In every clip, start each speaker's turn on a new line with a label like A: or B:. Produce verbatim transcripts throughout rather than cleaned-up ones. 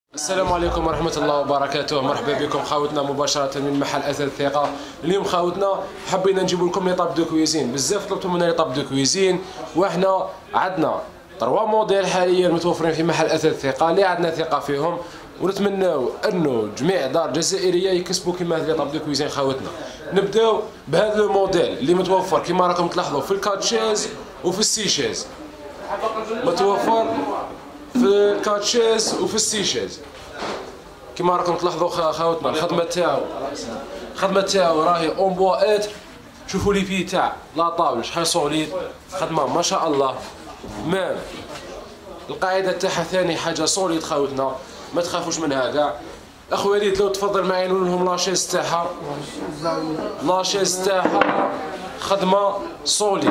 A: السلام عليكم ورحمة الله وبركاته. مرحبا بكم خاوتنا مباشرة من محل أثاث الثقة. اليوم خاوتنا حبينا نجيب لكم لي طاب دو كويزين، بزاف طلبتوا منا لي طاب دو كويزين، وحنا عندنا تروا موديل حاليا متوفرين في محل أثاث الثقة اللي عندنا ثقة فيهم، ونتمناو انه جميع دار جزائرية يكسبوا كيما هاد لي طاب دو كويزين خاوتنا. نبداو بهذا لو موديل اللي متوفر كيما راكم تلاحظوا في الكاتشيز وفي السيشيز، متوفر في الكاتشيز وفي السيشيز كما راكم تلاحظوا خاوتنا. الخدمه تاعو الخدمه تاعو راهي اون بوا اتر. شوفوا لي بي تاع لا طابل شحال سوليد، خدمه ما شاء الله. مام القاعده تاعها ثاني حاجه سوليد خاوتنا، ما تخافوش منها كاع. اخ وليد لو تفضل معايا نقول لهم لاشيز تاعها لاشيز تاعها خدمه سوليد.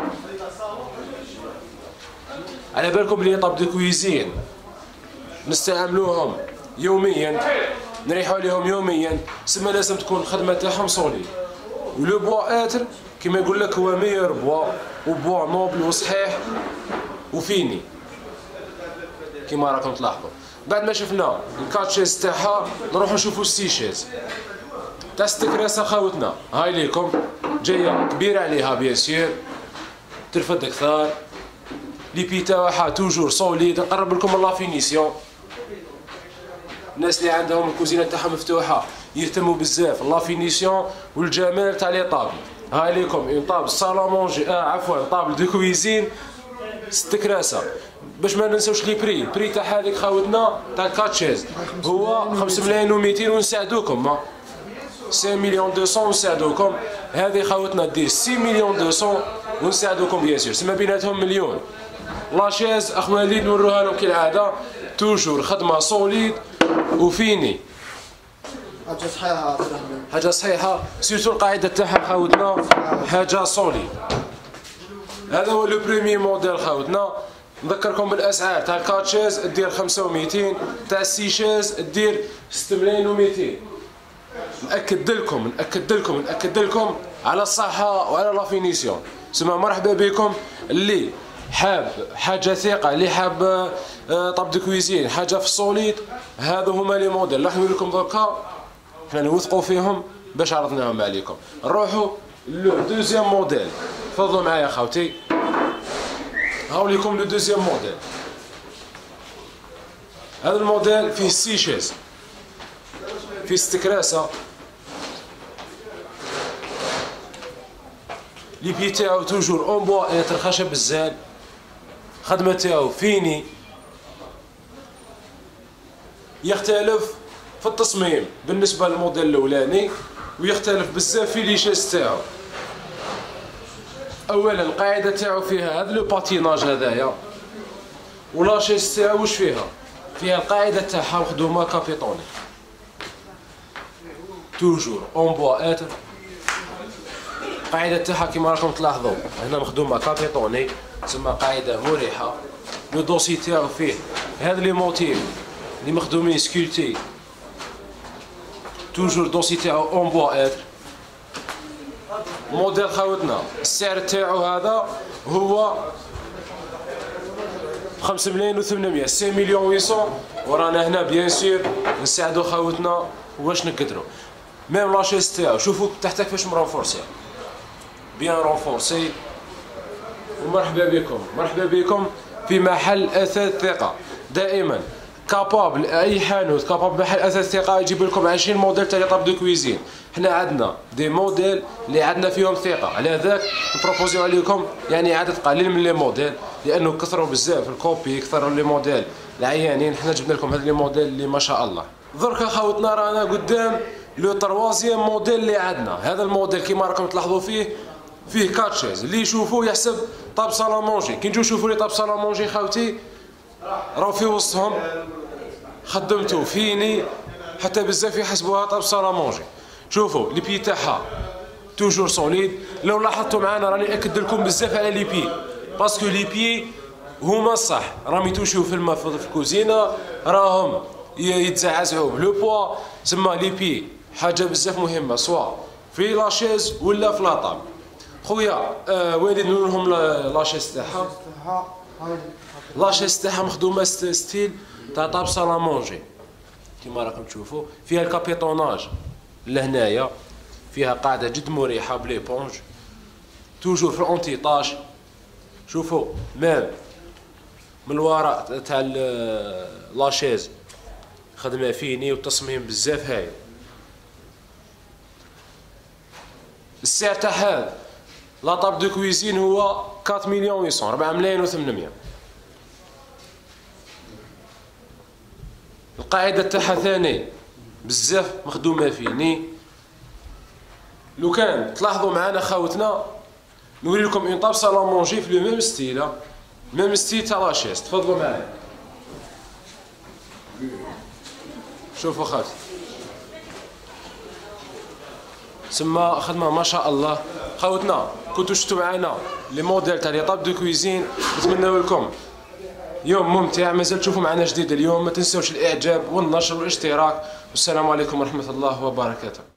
A: على بالكم بلي طاب دو كويزين نستعملوهم يوميا، نريحوا عليهم يوميا، سما لازم تكون الخدمه تاعهم سوليد. ولو بوا اتر كيما يقول لك هو ميور بوا، وبوا نوبل وصحيح وفيني كيما راكم تلاحظوا. بعد ما شفنا الكاتشيز تاعها نروحوا نشوفوا السيشيز تاع ستكراسه خاوتنا. هاي ليكم جايه كبيره عليها بيان سير، ترفد كثار. لي بي تاعها توجور سوليد. نقرب لكم من لا فينيسيون. الناس اللي عندهم الكوزينه تاعهم مفتوحه يهتموا بزاف لا فينيسيون والجمال تاع لي طابل. هاي ليكم اون طابل صالون مونجي اه عفوا طابل دو كويزين ست كراسه. باش ما ننساوش لي بري، البري تاع هذيك خاوتنا تاع الكاتشيز هو خمسة ملايين ومئتين ونساعدوكم خمسة مليون مئتين ونساعدوكم. هذه خاوتنا دير ستة مليون مئتين ونساعدوكم بيان سور، سما بيناتهم مليون. لاشيز اخ وليد نوروها لكم كالعاده، توجور خدمه سوليد وفيني،
B: حاجه صحيحه
A: حاجه صحيحه. سيرتو القاعده تاعها خاوتنا حاجه سوليد. هذا هو لو بريمي موديل خاوتنا. نذكركم بالاسعار تاع الكاتشيز دير خمسة ومئتين، تاع السيشيز دير ستة ملايين ومئتين. ناكد لكم ناكد لكم ناكد لكم على الصحه وعلى لا فينيسيون. سما مرحبا بكم. اللي حاب حاجه ثقه، اللي حاب طاب دو كويزين حاجه في السوليد، هذو هما لي موديل راح نقول لكم دركا حنا نوثقوا فيهم باش عرضناهم عليكم. نروحوا لو دوزيام موديل. تفضلوا معايا خاوتي. هاو ليكم لو دوزيام موديل. هذا الموديل فيه سيشيز، فيه ستكراسه، لي بي تاعو توجور اون بوا اتر خشب الزان، خدمه تاعو فيني. يختلف في التصميم بالنسبه للموديل الاولاني، ويختلف بزاف في ليشيز تاعو. اولا القاعده تاعو فيها هذا لو باتيناج هذايا، ولاشيز تاعو واش فيها؟ فيها القاعده تاعها مخدومه كابيطوني، توجور اون بوا اتر. القاعده تاعها كيما راكم تلاحظوا هنا مخدومه كابيطوني، تسمى قاعده مريحه. لو دوسي تاعو فيه هذا لي موتيف اللي مخدومين سكولتي، توجور دوسي تاعو اون بوا اتر. موديل خاوتنا السعر تاعو هذا هو خمسة ملايين وثمانمائة، ستة مليون وثمانمائة. ورانا هنا بيان سور نساعدو خاوتنا واش نقدروا. ميم لاشيز تاعو شوفوا تحت كيفاش مرونفورسي، بيان رونفورسي. ومرحبا بكم مرحبا بكم في محل اثاث ثقه. دائما كابابل اي حانوت كابابل محل اثاث ثقه يجيب لكم عشرين موديل تاع طاب دو كويزين. حنا عندنا دي موديل اللي عندنا فيهم ثقه، على ذاك نبروبوزيو عليكم يعني عدد قليل من لي موديل، لانه كثروا بزاف الكوبي، كثروا لي موديل العيانين. حنا جبنا لكم هاد لي موديل اللي ما شاء الله. دركا خاوتنا رانا قدام لو تروازيام موديل اللي عندنا. هذا الموديل كيما راكم تلاحظوا فيه فيه كاتشيز، اللي يشوفوه يحسب طاب صالون مونجي. كي نجيو نشوفوا لي طاب صالون مونجي خاوتي راهو في وسطهم خدمتو فيني، حتى بزاف يحسبوها طاب صالون مونجي. شوفوا لي بي تاعها توجور سوليد. لو لاحظتوا معنا راني ناكد لكم بزاف على لي بي، باسكو لي بي هما الصح راهم يتوشيو في الماء في الكوزينه، راهم يتزعزعوا بلو بوا. تسمى لي بي حاجه بزاف مهمه، سواء في لاشيز ولا في لاطاب. خويا آه وين نقول لهم لاشيز تاعها؟ لاشيز تاعها مخدومه ستيل تاع طاب صالون مونجي. كيما راكم تشوفوا. فيها الكابيطوناج لهنايا، فيها قاعده جد مريحه بلي بونج، توجور في الاونتي طاش. شوفوا مام من الوراء تاع لاشيز خدمه فيني والتصميم بزاف هايل. السعر تاع هذا لا طاب دو كويزين هو أربعة مليون وثمانمية، أربعة ملايين وثمنمية. القاعده تاعها ثاني بزاف مخدومه فيني. لو كان تلاحظوا معنا خاوتنا نوري لكم اون طاب صالون مونجي في لو ميم ستيل، ميم ستيل تاع لاشيز. تفضلوا معايا شوفوا خاوتي، سما خدمه ما شاء الله. خاوتنا كنتو شفتوا معنا لي موديل تاع لي طاب دو كويزين، نتمنوا لكم يوم ممتع. مازال تشوفوا معنا جديد اليوم، ما تنسوش الاعجاب والنشر والاشتراك، والسلام عليكم ورحمه الله وبركاته.